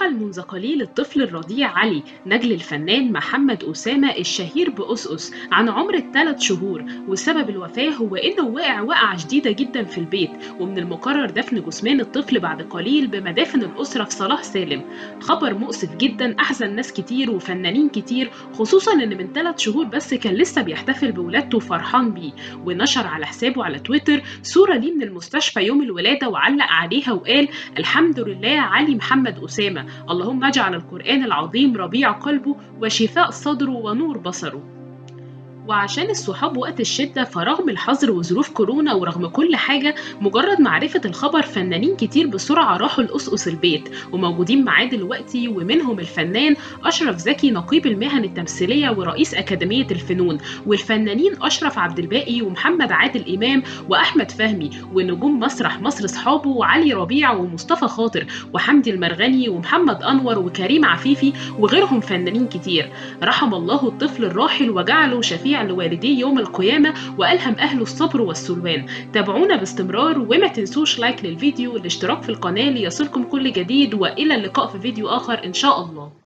رحل منذ قليل الطفل الرضيع علي نجل الفنان محمد أسامة الشهير بأس عن عمر ال3 شهور، وسبب الوفاة هو إنه وقع وقعة شديدة جدا في البيت، ومن المقرر دفن جثمان الطفل بعد قليل بمدافن الأسرة في صلاح سالم. خبر مؤسف جدا أحزن ناس كتير وفنانين كتير، خصوصا إن من 3 شهور بس كان لسه بيحتفل بولادته وفرحان بيه، ونشر على حسابه على تويتر صورة ليه من المستشفى يوم الولادة وعلق عليها وقال: الحمد لله علي محمد أسامة، اللهم اجعل القرآن العظيم ربيع قلبه وشفاء صدره ونور بصره. وعشان الصحاب وقت الشدة، فرغم الحظر وظروف كورونا ورغم كل حاجة، مجرد معرفة الخبر فنانين كتير بسرعة راحوا لقصقص البيت وموجودين معاه دلوقتي، ومنهم الفنان أشرف زكي نقيب المهن التمثيلية ورئيس أكاديمية الفنون، والفنانين أشرف عبد الباقي ومحمد عادل إمام وأحمد فهمي، ونجوم مسرح مصر صحابه وعلي ربيع ومصطفى خاطر وحمدي المرغني ومحمد أنور وكريم عفيفي وغيرهم فنانين كتير. رحم الله الطفل الراحل وجعله شفيع لوالديه يوم القيامة، وألهم أهله الصبر والسلوان. تابعونا باستمرار وما تنسوش لايك للفيديو والاشتراك في القناة ليصلكم كل جديد، وإلى اللقاء في فيديو آخر إن شاء الله.